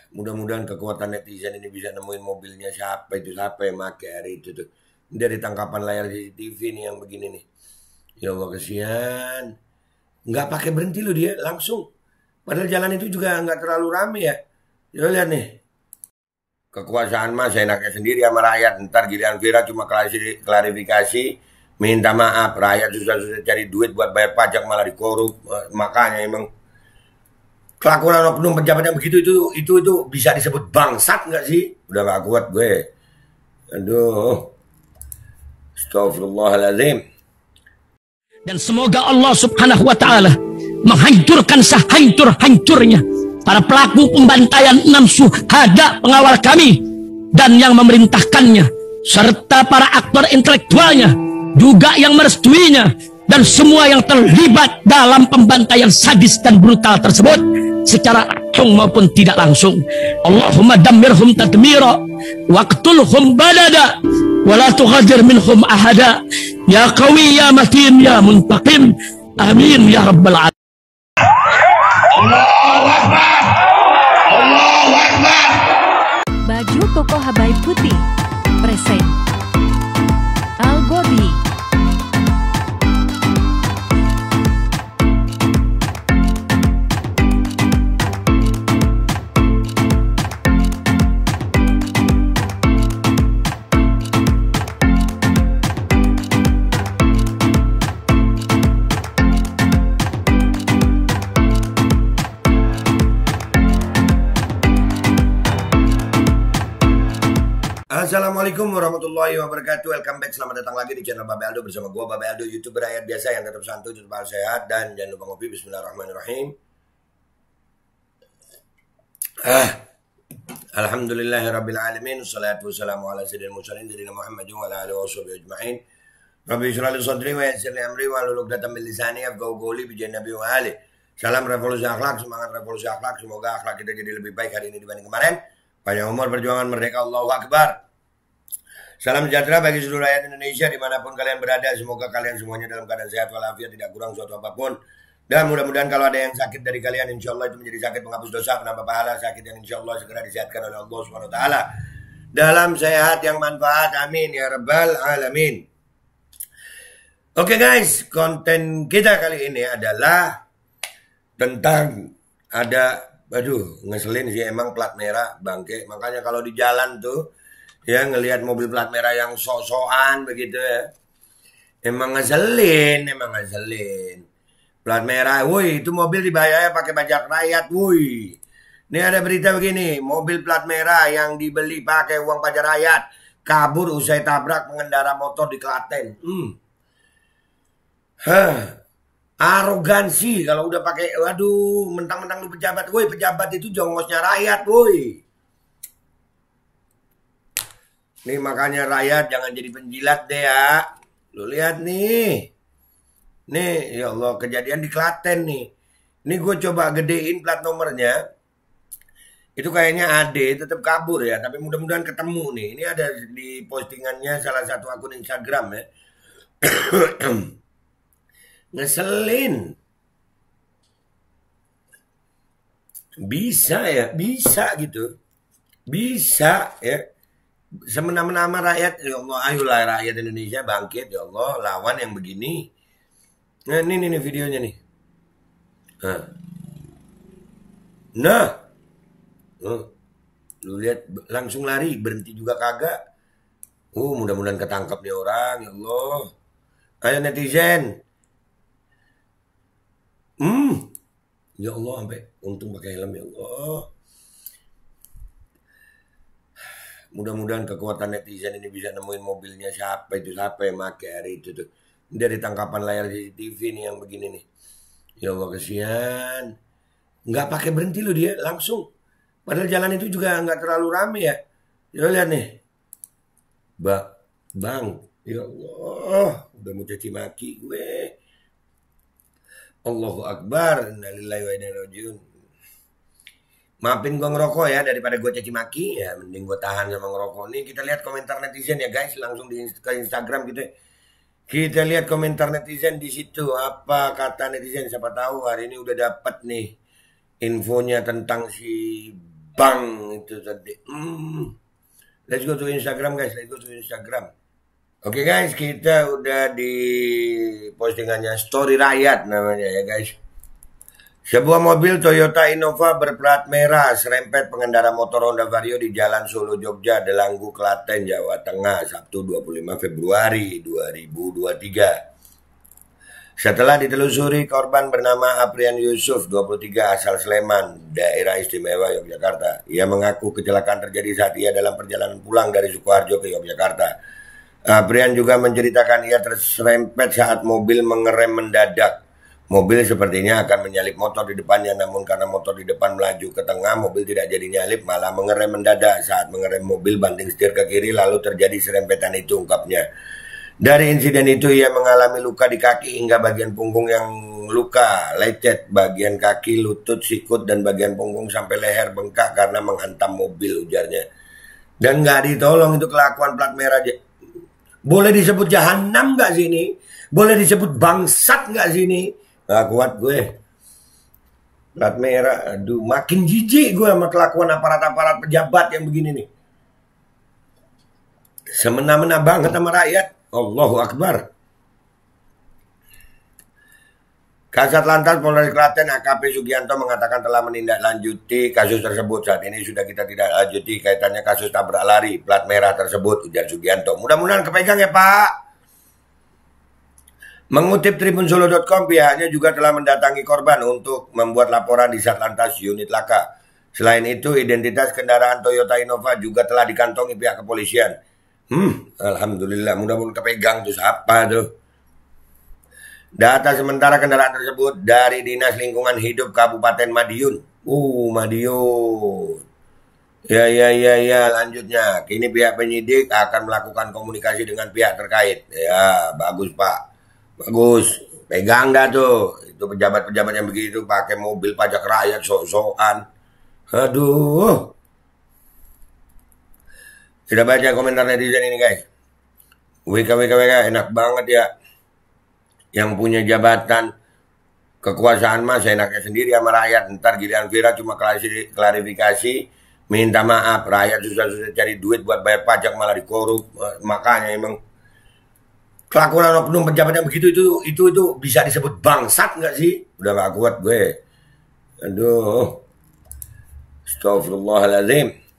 Mudah-mudahan kekuatan netizen ini bisa nemuin mobilnya siapa yang pakai hari itu tuh. Dari tangkapan layar CCTV nih yang begini nih. Ya Allah kesian. Nggak pakai berhenti loh dia, langsung. Padahal jalan itu juga nggak terlalu rame ya. Ya lihat nih. Kekuasaan mah seenaknya sendiri sama rakyat. Ntar giliran Vira cuma klarifikasi, minta maaf. Rakyat susah-susah cari duit buat bayar pajak malah dikorup. Makanya emang kelakuan oknum pejabat yang begitu itu bisa disebut bangsat nggak sih? Udah gak kuat gue. Aduh. Astagfirullahaladzim. Dan semoga Allah subhanahu wa ta'ala menghancurkan sehancur-hancurnya para pelaku pembantaian 6 syuhada pengawal kami dan yang memerintahkannya, serta para aktor intelektualnya juga yang merestuinya, dan semua yang terlibat dalam pembantaian sadis dan brutal tersebut secara langsung maupun tidak langsung. Allahumma dammirhum tadmira waqtulhum balada wala tughadir minhum ahada ya qawi ya matin ya muntaqim amin ya rabbal alamin. Allahu Akbar, Allahu Akbar. Baju koko Habaib Putih present Al Gobi. Assalamualaikum warahmatullahi wabarakatuh. Welcome back, selamat datang lagi di channel Babe Aldo bersama gue Babe Aldo, YouTuber rakyat biasa yang tetap santuy, tetap sehat, dan jangan lupa ngopi. Bismillahirrahmanirrahim. Alhamdulillahirrabbilalamin. Wassalatu wassalamu ala sayyidil mursalin sayyidina Muhammadin wa ala alihi washabihi ajma'in. Rabbi shrah li sadri wa yassir li amri wa hlul 'uqdatam min lisani yafqahu qawli bi nabi wa ali. Salam revolusi akhlak, semangat revolusi akhlak. Semoga akhlak kita jadi lebih baik hari ini dibanding kemarin. Panjang umur, perjuangan merdeka, Allahu Akbar. Salam sejahtera bagi seluruh rakyat Indonesia dimanapun kalian berada. Semoga kalian semuanya dalam keadaan sehat walafiat, tidak kurang suatu apapun. Dan mudah-mudahan kalau ada yang sakit dari kalian, insya Allah itu menjadi sakit penghapus dosa, penambah pahala, sakit yang insya Allah segera disehatkan oleh Allah SWT. Dalam sehat yang manfaat, amin ya rabbal alamin. Oke guys, konten kita kali ini adalah tentang ngeselin sih emang plat merah bangke. Makanya kalau di jalan tuh ya ngelihat mobil plat merah yang sok-sokan begitu ya, emang ngeselin. Plat merah, woi itu mobil dibayar pakai pajak rakyat, woi. Ini ada berita begini, mobil plat merah yang dibeli pakai uang pajak rakyat kabur usai tabrak pengendara motor di Klaten. Arogansi kalau udah pakai, waduh, mentang-mentang lu pejabat, woi pejabat itu jongosnya rakyat, woi. Nih makanya rakyat jangan jadi penjilat deh ya. Lu lihat nih. Nih ya Allah kejadian di Klaten nih. Ini gue coba gedein plat nomornya. Itu kayaknya Ade tetap kabur ya. Tapi mudah-mudahan ketemu nih. Ini ada di postingannya salah satu akun Instagram ya. Ngeselin. Bisa ya. Bisa gitu. Bisa ya. Semena-mena rakyat, ya Allah, ayolah rakyat Indonesia bangkit, ya Allah, lawan yang begini. Nah, ini videonya nih. Nah, lu lihat langsung lari, berhenti juga kagak. Mudah-mudahan ketangkap nih orang, ya Allah. Ayo netizen. Ya Allah, sampai untung pakai helm, ya Allah. Mudah-mudahan kekuatan netizen ini bisa nemuin mobilnya siapa yang pakai hari itu tuh. Dari tangkapan layar CCTV nih yang begini nih. Ya Allah kesian. Nggak pakai berhenti loh dia, langsung. Padahal jalan itu juga nggak terlalu rame ya. Ya lihat nih. Bang. Ya Allah. Udah mau caci maki gue. Allahu Akbar. Innalillahi wa inna ilaihi raji'un. Maafin gue ngerokok ya, daripada gue caci maki ya mending gue tahan sama ngerokok. Nih kita lihat komentar netizen ya guys, langsung ke Instagram gitu. Kita lihat komentar netizen di situ. Apa kata netizen? Siapa tahu hari ini udah dapat nih infonya tentang si bang itu tadi. Let's go to Instagram guys, let's go to Instagram. Oke guys, kita udah di postingannya Story Rakyat namanya ya guys. Sebuah mobil Toyota Innova berplat merah serempet pengendara motor Honda Vario di Jalan Solo Jogja, Delanggu, Klaten, Jawa Tengah, Sabtu 25 Februari 2023. Setelah ditelusuri, korban bernama Aprian Yusuf, 23, asal Sleman, Daerah Istimewa Yogyakarta. Ia mengaku kecelakaan terjadi saat ia dalam perjalanan pulang dari Sukoharjo ke Yogyakarta. Aprian juga menceritakan ia terserempet saat mobil mengerem mendadak. Mobil sepertinya akan menyalip motor di depannya, namun karena motor di depan melaju ke tengah, mobil tidak jadi nyalip, malah mengerem mendadak. Saat mengerem mobil banting setir ke kiri, lalu terjadi serempetan itu, ungkapnya. Dari insiden itu ia mengalami luka di kaki hingga bagian punggung yang luka, lecet, bagian kaki, lutut, sikut, dan bagian punggung sampai leher bengkak karena menghantam mobil, ujarnya. Dan nggak ditolong itu kelakuan plat merah. Boleh disebut jahanam nggak sini? Boleh disebut bangsat nggak sini? Nggak kuat gue. Plat merah, aduh makin jijik gue sama kelakuan aparat-aparat pejabat yang begini nih. Semena-mena banget sama rakyat. Allahu Akbar. Kasat Lantas Polres Klaten AKP Sugianto mengatakan telah menindaklanjuti kasus tersebut. Saat ini sudah kita tidak lanjuti kaitannya kasus tabrak lari plat merah tersebut, ujar Sugianto. Mudah-mudahan kepegang ya Pak. Mengutip tribunsolo.com, pihaknya juga telah mendatangi korban untuk membuat laporan di Satlantas Unit Laka. Selain itu, identitas kendaraan Toyota Innova juga telah dikantongi pihak kepolisian. Alhamdulillah, mudah-mudahan kepegang tuh siapa tuh. Data sementara kendaraan tersebut dari Dinas Lingkungan Hidup Kabupaten Madiun. Madiun. Ya, lanjutnya. Kini pihak penyidik akan melakukan komunikasi dengan pihak terkait. Ya, bagus Pak. Bagus. Pegang dah tuh. Itu pejabat-pejabat yang begitu pakai mobil pajak rakyat sok-sokan. Aduh. Tidak baca komentar netizen ini guys. WK enak banget ya. Yang punya jabatan kekuasaan mah seenaknya sendiri sama rakyat. Ntar giliran Vira cuma klarifikasi, minta maaf. Rakyat susah-susah cari duit buat bayar pajak malah dikorup. Makanya emang kelakuan oknum pejabat yang begitu itu bisa disebut bangsat nggak sih? Udah gak kuat gue. Aduh. Astagfirullahaladzim.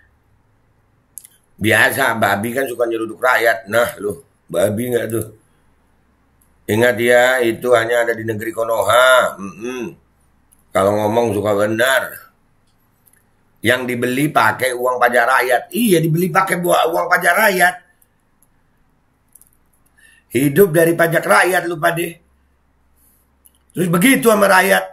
Biasa, babi kan suka nyeruduk rakyat. Nah, lu, babi nggak tuh? Ingat ya, itu hanya ada di negeri Konoha. Kalau ngomong suka benar. Yang dibeli pakai uang pajak rakyat. Iya, dibeli pakai uang pajak rakyat. Hidup dari pajak rakyat, lu deh. Terus begitu sama rakyat.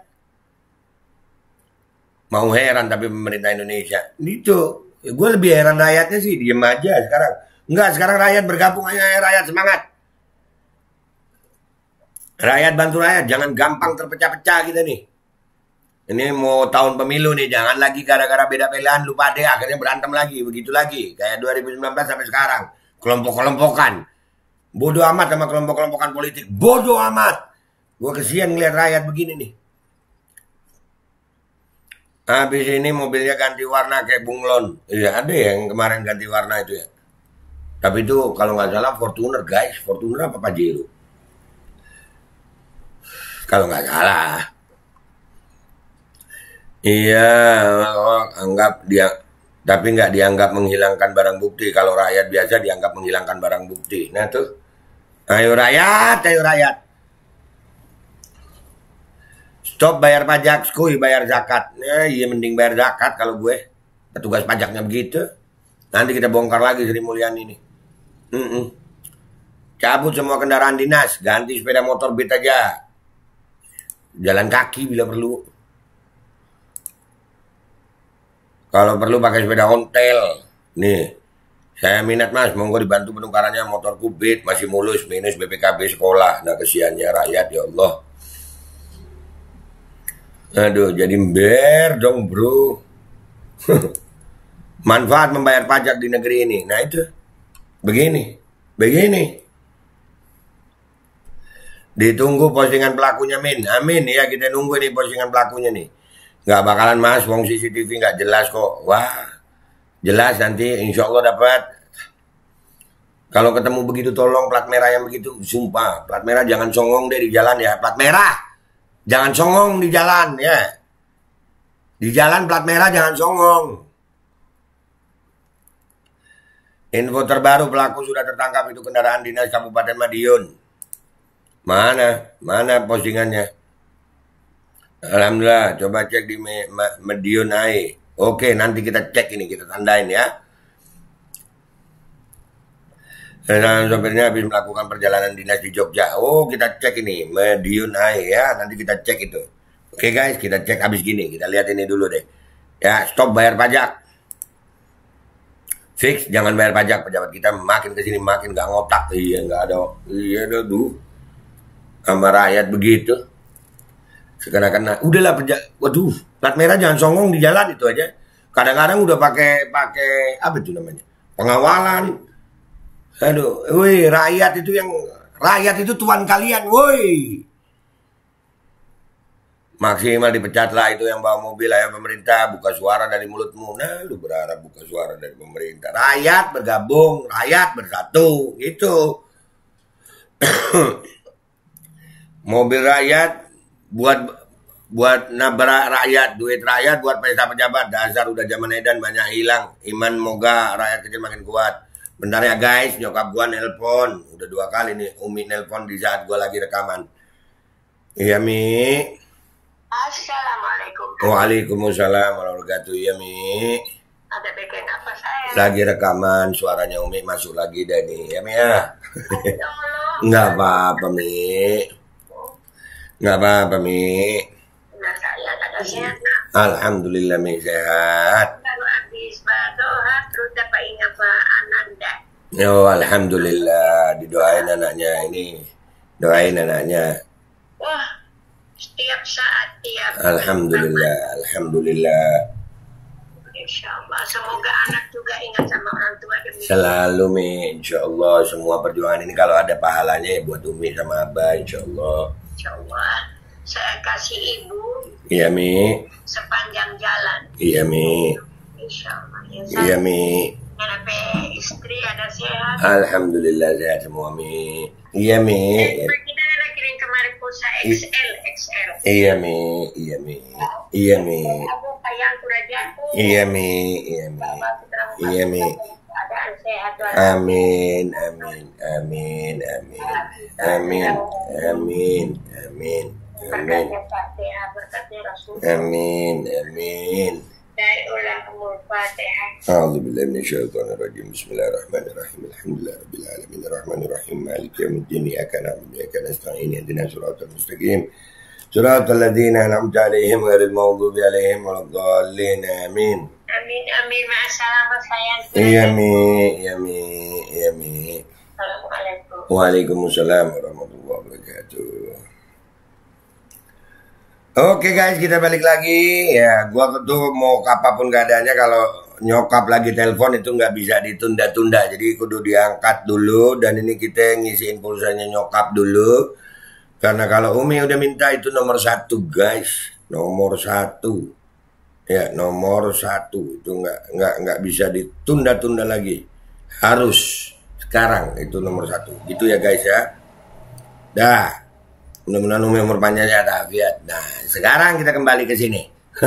Mau heran tapi pemerintah Indonesia. Itu. Gue lebih heran rakyatnya sih, diem aja sekarang. Enggak, sekarang rakyat bergabung aja, rakyat semangat. Rakyat bantu rakyat, jangan gampang terpecah-pecah kita nih. Ini mau tahun pemilu nih, jangan lagi gara-gara beda pilihan lupa deh, akhirnya berantem lagi, begitu lagi. Kayak 2019 sampai sekarang, kelompok-kelompokan. Bodoh amat sama kelompok-kelompokan politik, bodoh amat. Gue kesian ngeliat rakyat begini nih. Habis ini mobilnya ganti warna kayak bunglon. Iya, ada yang kemarin ganti warna itu ya. Tapi itu kalau nggak salah Fortuner guys. Fortuner apa Pajero? Kalau nggak salah. Iya, anggap dia. Tapi nggak dianggap menghilangkan barang bukti. Kalau rakyat biasa dianggap menghilangkan barang bukti. Nah tuh. Ayo rakyat, ayo rakyat. Stop bayar pajak, skuy bayar zakat. Iya mending bayar zakat kalau gue. Petugas pajaknya begitu. Nanti kita bongkar lagi Sri Mulyani ini. Cabut semua kendaraan dinas. Ganti sepeda motor Beat aja. Jalan kaki bila perlu. Kalau perlu pakai sepeda ontel. Nih. Saya minat mas. Monggo dibantu penukarannya motorku Beat. Masih mulus minus BPKB sekolah. Nah kesiannya rakyat ya Allah. Aduh, jadi ember dong bro. Manfaat membayar pajak di negeri ini. Nah itu, begini. Ditunggu postingan pelakunya Min. Amin ya, kita nunggu nih postingan pelakunya nih. Nggak bakalan mas, wong CCTV nggak jelas kok. Wah, jelas nanti insya Allah dapat. Kalau ketemu begitu tolong plat merah yang begitu, sumpah plat merah jangan songong deh di jalan ya. Plat merah jangan songong di jalan ya. Di jalan plat merah jangan songong. Info terbaru, pelaku sudah tertangkap, itu kendaraan dinas Kabupaten Madiun. Mana postingannya? Alhamdulillah, coba cek di Madiun AI. Oke, nanti kita cek ini, kita tandain ya. Dan sopirnya habis melakukan perjalanan dinas di Jogja. Oh, kita cek ini Madiun AI ya. Nanti kita cek itu. Oke guys, kita cek habis gini. Kita lihat ini dulu deh. Ya, stop bayar pajak. Fix, jangan bayar pajak. Pejabat kita makin kesini makin gak ngotak. Iya, nggak ada. Iya, aduh. Sama rakyat begitu. Sekarang udahlah waduh, plat merah jangan songong di jalan itu aja. Kadang-kadang udah pakai apa itu namanya? Pengawalan. Aduh, woi, rakyat itu tuan kalian, woi. Maksimal dipecatlah itu yang bawa mobil ya pemerintah, buka suara dari mulutmu. Nah, lu berharap buka suara dari pemerintah. Rakyat bergabung, rakyat bersatu, gitu. Mobil rakyat buat nabrak rakyat, duit rakyat buat pesta pejabat. Dasar udah zaman edan banyak hilang. Iman moga rakyat kecil makin kuat. Bentar ya guys, nyokap gua nelpon. Udah 2 kali nih Umi nelpon di saat gua lagi rekaman. Iya Mi. Assalamualaikum. Waalaikumsalam warahmatullahi wabarakatuh. Iya Mi. Ada bikin apa saya? Lagi rekaman, suaranya Umi masuk lagi dah nih. Ya Mi ya. Nggak apa-apa Mi. Nggak apa-apa Mi. Nah, saya ada sehat. Alhamdulillah Mi sehat. Baru habis berdoa terus dapat ingat Pak Ananda. Oh alhamdulillah, didoain anaknya ini. Doain anaknya. Wah, setiap saat tiap. Alhamdulillah, alhamdulillah. Insyaallah, semoga anak juga ingat sama orang tua demi. Selalu Mi, insyaallah semua perjuangan ini kalau ada pahalanya ya buat Umi sama Abah insyaallah. Insyaallah, saya kasih ibu. Iya Mi. Sepanjang jalan. Iya Mi. Insyaallah. Ya, Iya Mi. Istri ada sehat. Alhamdulillah sehat semua Mi. Iya Mi. Kita ada kirim kemarin pulsa XL. Iya Mi. Iya Mi. Iya Mi. Aku sayang sudah jatuh. Iya Mi. Iya Mi. Iya Mi. Keadaan sehat. Amin, amin, amin, amin, amin, amin, amin, amin, Fatihah, berkatnya Rasul. amin, amin. Dari ulang Fatihah. أعوذ بالله من الشيطان الرجيم بسم الله الرحمن الرحيم الحمد لله رب العالمين الرحمن الرحيم مالك يوم الدين إياك نعبد وإياك نستعين اهدنا الصراط المستقيم صراط الذين أنعمت عليهم غير المغضوب عليهم ولا الضالين آمين. Amin, amin. Ma'assalamah sayang. Iya Mi, iya Mi, iya Mi. Assalamualaikum. Waalaikumsalam warahmatullahi wabarakatuh. Oke guys, kita balik lagi. Ya, gua tuh mau apapun keadaannya kalau nyokap lagi telepon itu nggak bisa ditunda-tunda. Jadi kudu diangkat dulu dan ini kita ngisiin pulsanya nyokap dulu. Karena kalau Umi udah minta itu nomor 1 guys, nomor 1. Ya, nomor 1 itu nggak bisa ditunda-tunda lagi. Harus sekarang itu nomor 1. Gitu ya guys ya. Dah. Mudah-mudahan umur panjangnya ada afiat. Nah, sekarang kita kembali ke sini.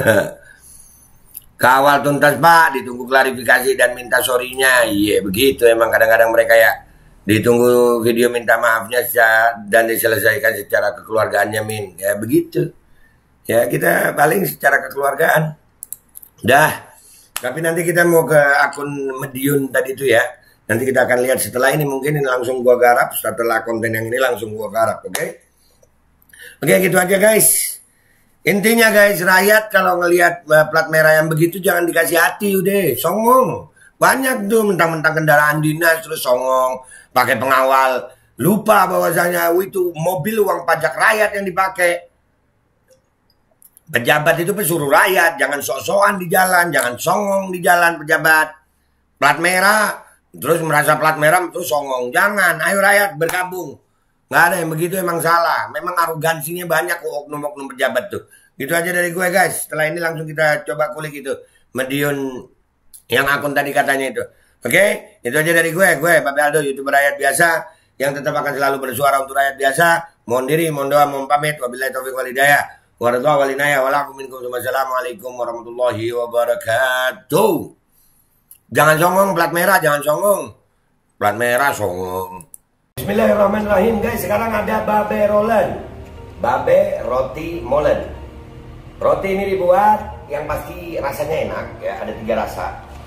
Kawal tuntas Pak, ditunggu klarifikasi dan minta sorry-nya. Iya, begitu emang kadang-kadang mereka ya. Ditunggu video minta maafnya dan diselesaikan secara kekeluargaannya Min. Ya begitu. Ya kita paling secara kekeluargaan. Dah. Tapi nanti kita mau ke akun Madiun tadi itu ya. Nanti kita akan lihat setelah ini mungkin ini langsung gua garap. Setelah konten yang ini langsung gua garap, oke? Oke, gitu aja guys. Intinya guys, rakyat kalau ngelihat plat merah yang begitu jangan dikasih hati udah. Songong. Banyak tuh mentang-mentang kendaraan dinas terus songong. Pakai pengawal. Lupa bahwasanya itu mobil uang pajak rakyat yang dipakai. Pejabat itu pesuruh rakyat, jangan sok-sokan di jalan, jangan songong di jalan pejabat. Plat merah, terus merasa plat merah terus songong. Jangan, ayo rakyat bergabung. Nggak ada yang begitu emang salah. Memang arogansinya banyak kok oknum-oknum pejabat tuh. Itu aja dari gue guys. Setelah ini langsung kita coba kulik itu Medion yang akun tadi katanya itu. Oke, itu aja dari gue Babe Aldo, YouTuber rakyat biasa yang tetap akan selalu bersuara untuk rakyat biasa. Mohon diri, mohon doa, mohon pamit. Wabillahi taufiq wal hidayah. Wassalamualaikum warahmatullahi wabarakatuh. Jangan songong, plat merah, jangan songong. Plat merah songong. Bismillahirrahmanirrahim guys. Sekarang ada Babe Rolen, Babe Roti Molen. Roti ini dibuat yang pasti rasanya enak ya. Ada 3 rasa.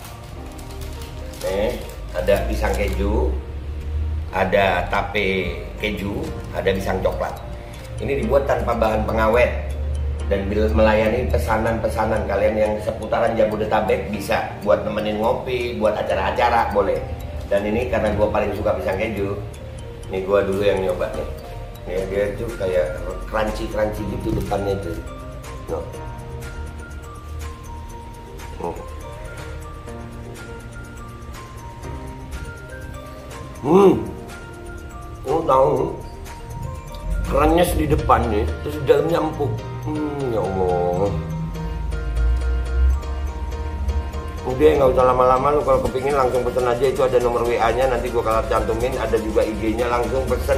Nih, ada pisang keju, ada tape keju, ada pisang coklat. Ini dibuat tanpa bahan pengawet dan melayani pesanan-pesanan kalian yang seputaran Jabodetabek. Bisa buat nemenin ngopi, buat acara-acara boleh. Dan ini karena gue paling suka pisang keju, nih gue dulu yang nyoba nih. Nih dia tuh kayak crunchy gitu depannya tuh. Lo tahu kerannya di depan nih, terus di dalamnya empuk. Ya Allah. Udah nggak usah lama-lama, lu kalau kepingin langsung pesen aja. Itu ada nomor WA-nya, nanti gua kalau cantumin. Ada juga IG-nya, langsung pesen.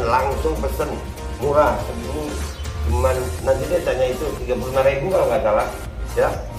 Murah segini. Cuman nanti dia tanya itu 35.000 kalau nggak salah. Ya.